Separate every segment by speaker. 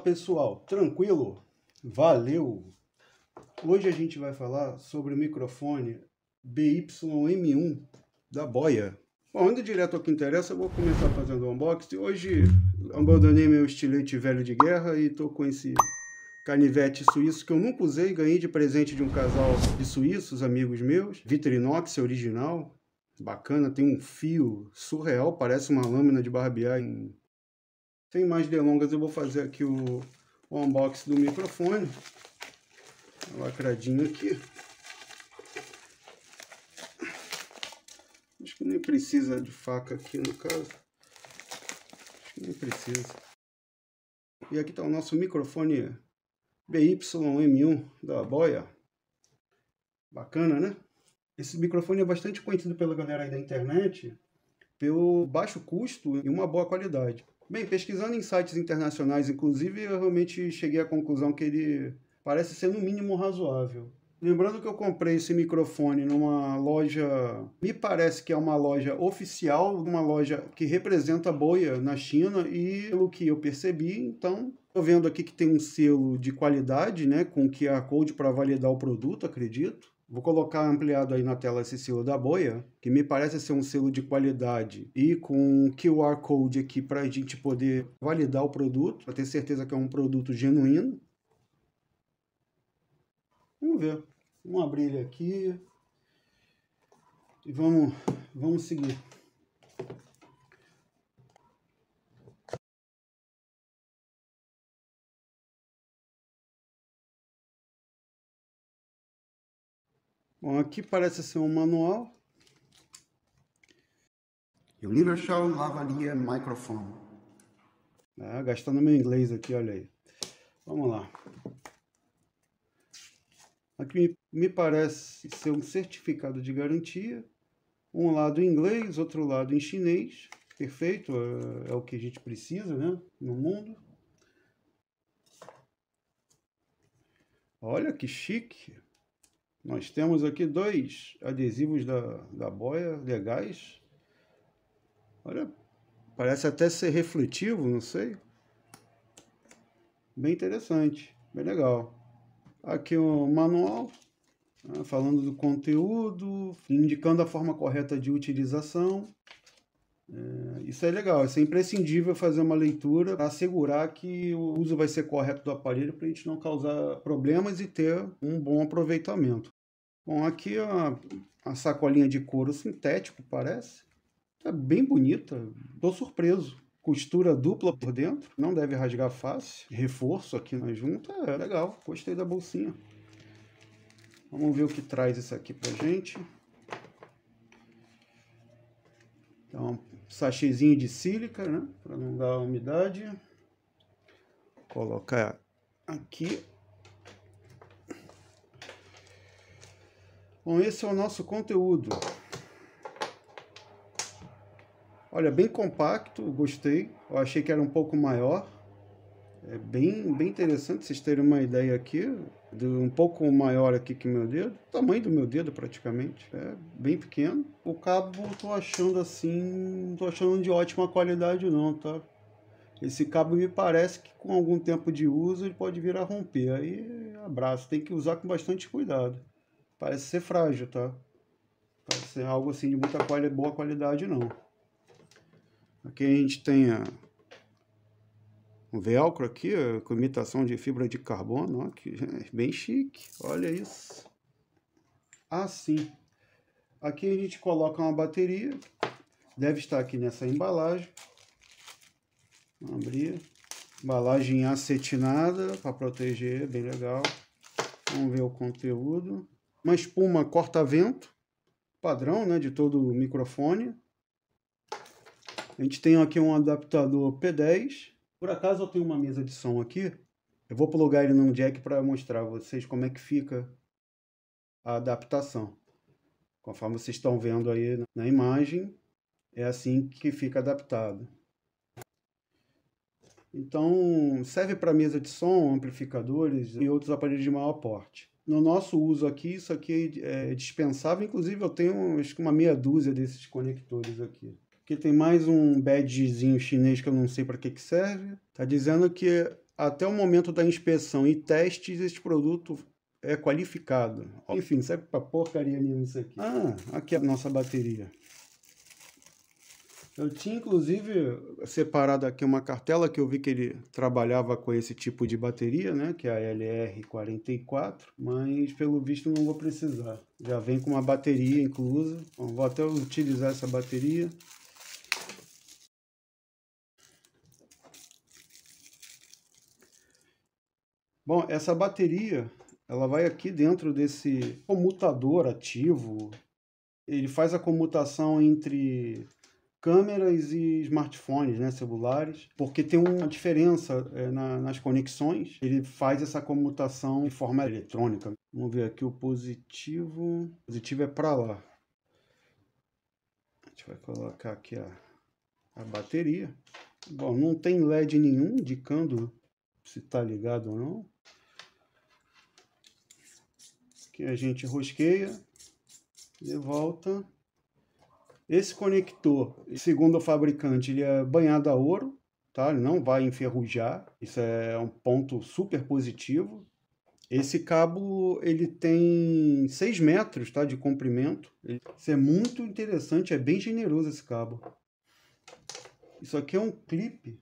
Speaker 1: pessoal, tranquilo? Valeu! Hoje a gente vai falar sobre o microfone BY-M1 da Boya. Bom, indo direto ao que interessa, eu vou começar fazendo o unboxing. Hoje abandonei meu estilete velho de guerra e tô com esse canivete suíço que eu nunca usei, ganhei de presente de um casal de suíços, amigos meus. Victorinox original, bacana, tem um fio surreal, parece uma lâmina de barbear. Sem mais delongas, eu vou fazer aqui o unboxing do microfone. Lacradinho aqui. Acho que nem precisa de faca aqui no caso. Acho que nem precisa. E aqui está o nosso microfone BY-M1 da Boya. Bacana, né? Esse microfone é bastante conhecido pela galera aí da internet pelo baixo custo e uma boa qualidade. Bem, pesquisando em sites internacionais, inclusive, eu realmente cheguei à conclusão que ele parece ser no mínimo razoável. Lembrando que eu comprei esse microfone numa loja, me parece que é uma loja oficial, uma loja que representa a Boya na China, e pelo que eu percebi, então, estou vendo aqui que tem um selo de qualidade, né, com QR Code para validar o produto, acredito. Vou colocar ampliado aí na tela esse selo da Boya, que me parece ser um selo de qualidade e com QR Code aqui para a gente poder validar o produto, para ter certeza que é um produto genuíno. Vamos ver. Vamos abrir ele aqui e vamos seguir. Bom, aqui parece ser um manual. Universal Lavalier Microphone. Gastando meu inglês aqui, olha aí. Vamos lá. Aqui me parece ser um certificado de garantia. Um lado em inglês, outro lado em chinês. Perfeito, é o que a gente precisa, né, no mundo. Olha que chique. Nós temos aqui dois adesivos da Boya legais. Olha, parece até ser refletivo, não sei. Bem interessante, bem legal. Aqui o manual, falando do conteúdo, indicando a forma correta de utilização. Isso é legal, isso é imprescindível fazer uma leitura para assegurar que o uso vai ser correto do aparelho para a gente não causar problemas e ter um bom aproveitamento. Bom, aqui a sacolinha de couro sintético, parece. É bem bonita, estou surpreso. Costura dupla por dentro, não deve rasgar fácil. Reforço aqui na junta, é legal, gostei da bolsinha. Vamos ver o que traz isso aqui pra gente. Então, um sachêzinho de sílica, né, para não dar umidade. Vou colocar aqui. Bom, esse é o nosso conteúdo. Olha, bem compacto, gostei. Eu achei que era um pouco maior. É bem interessante vocês terem uma ideia aqui. Um pouco maior aqui que meu dedo. O tamanho do meu dedo, praticamente. É bem pequeno. O cabo, tô achando assim... Não tô achando de ótima qualidade não, tá? Esse cabo me parece que com algum tempo de uso ele pode vir a romper. Aí, abraço. Tem que usar com bastante cuidado. Parece ser frágil, tá? Parece ser algo assim de muita boa qualidade não. Aqui a gente tem um velcro aqui, com imitação de fibra de carbono, ó, que é bem chique, olha isso. Ah, sim. Aqui a gente coloca uma bateria, deve estar aqui nessa embalagem. Vamos abrir. Embalagem acetinada para proteger, bem legal. Vamos ver o conteúdo. Uma espuma corta-vento, padrão, né, de todo o microfone. A gente tem aqui um adaptador P10. Por acaso eu tenho uma mesa de som aqui. Eu vou plugar ele num jack para mostrar a vocês como é que fica a adaptação. Conforme vocês estão vendo aí na imagem, é assim que fica adaptado. Então, serve para mesa de som, amplificadores e outros aparelhos de maior porte. No nosso uso aqui, isso aqui é dispensável. Inclusive, eu tenho acho que uma meia dúzia desses conectores aqui. Aqui tem mais um badgezinho chinês que eu não sei para que serve. Tá dizendo que até o momento da inspeção e testes, esse produto é qualificado. Enfim, serve pra porcaria nenhuma isso aqui. Ah, aqui a nossa bateria. Eu tinha, inclusive, separado aqui uma cartela que eu vi que ele trabalhava com esse tipo de bateria, né? Que é a LR44, mas pelo visto não vou precisar. Já vem com uma bateria inclusa. Bom, vou até utilizar essa bateria. Bom, essa bateria, ela vai aqui dentro desse comutador ativo. Ele faz a comutação entre câmeras e smartphones, né, celulares, porque tem uma diferença nas conexões. Ele faz essa comutação de forma eletrônica. Vamos ver aqui o positivo. O positivo é para lá. A gente vai colocar aqui a bateria. Bom, não tem LED nenhum indicando se está ligado ou não. Aqui a gente rosqueia de volta. Esse conector, segundo o fabricante, ele é banhado a ouro, tá? Ele não vai enferrujar. Isso é um ponto super positivo. Esse cabo, ele tem 6 metros, tá, de comprimento. Isso é muito interessante, é bem generoso esse cabo. Isso aqui é um clipe.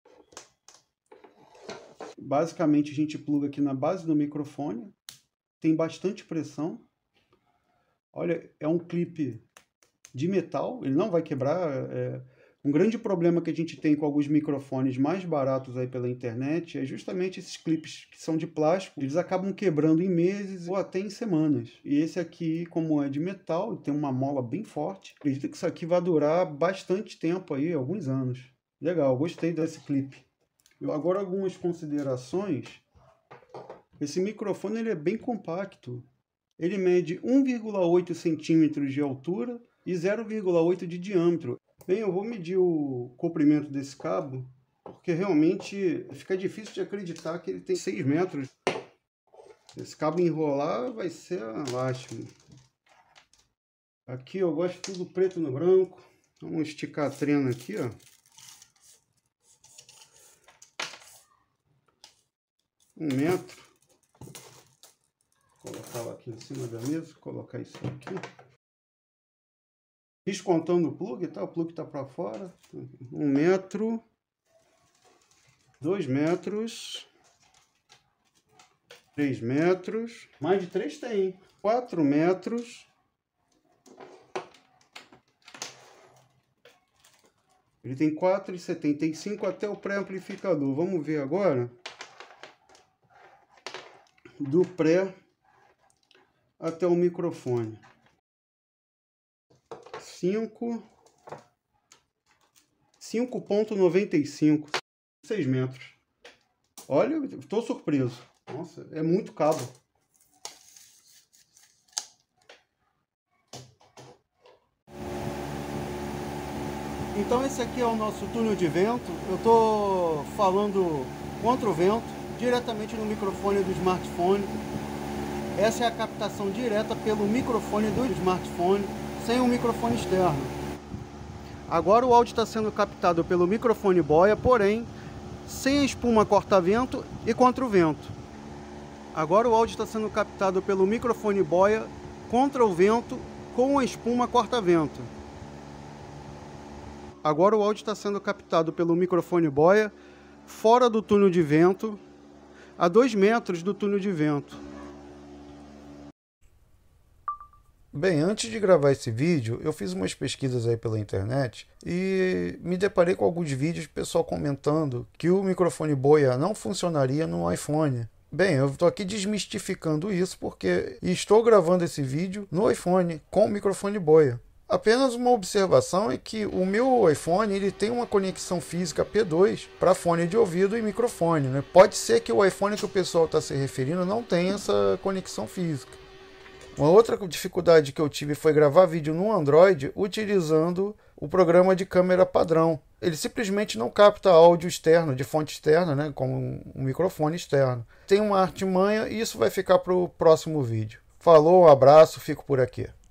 Speaker 1: Basicamente, a gente pluga aqui na base do microfone. Tem bastante pressão. Olha, é um clipe de metal, ele não vai quebrar. Um grande problema que a gente tem com alguns microfones mais baratos aí pela internet é justamente esses clipes que são de plástico, eles acabam quebrando em meses ou até em semanas. E esse aqui, como é de metal, tem uma mola bem forte, acredito que isso aqui vai durar bastante tempo aí, alguns anos. Legal, gostei desse clipe. Agora algumas considerações. Esse microfone ele é bem compacto. Ele mede 1,8 centímetros de altura e 0,8 de diâmetro. Bem, eu vou medir o comprimento desse cabo, porque realmente fica difícil de acreditar que ele tem 6 metros. Esse cabo enrolar vai ser uma lástima. Aqui eu gosto tudo preto no branco. Vamos esticar a trena aqui, ó. 1 metro. Vou colocá-la aqui em cima da mesa, colocar isso aqui. Descontando o plug, tá? O plug tá para fora. 1 metro, 2 metros, 3 metros, mais de 3 tem, 4 metros. Ele tem 4,75 até o pré-amplificador. Vamos ver agora do pré até o microfone. 5,95, 6 metros. Olha, estou surpreso. Nossa, é muito cabo. Então esse aqui é o nosso túnel de vento. Eu estou falando contra o vento, diretamente no microfone do smartphone. Essa é a captação direta pelo microfone do smartphone, sem um microfone externo. Agora o áudio está sendo captado pelo microfone boia, porém sem a espuma corta-vento e contra o vento. Agora o áudio está sendo captado pelo microfone boia contra o vento com a espuma corta-vento. Agora o áudio está sendo captado pelo microfone boia fora do túnel de vento, a 2 metros do túnel de vento. Bem, antes de gravar esse vídeo, eu fiz umas pesquisas aí pela internet e me deparei com alguns vídeos de pessoal comentando que o microfone boia não funcionaria no iPhone. Bem, eu estou aqui desmistificando isso porque estou gravando esse vídeo no iPhone com o microfone boia. Apenas uma observação é que o meu iPhone ele tem uma conexão física P2 para fone de ouvido e microfone, né? Pode ser que o iPhone que o pessoal está se referindo não tenha essa conexão física. Uma outra dificuldade que eu tive foi gravar vídeo no Android utilizando o programa de câmera padrão. Ele simplesmente não capta áudio externo, de fonte externa, né, como um microfone externo. Tem uma artimanha e isso vai ficar para o próximo vídeo. Falou, um abraço, fico por aqui.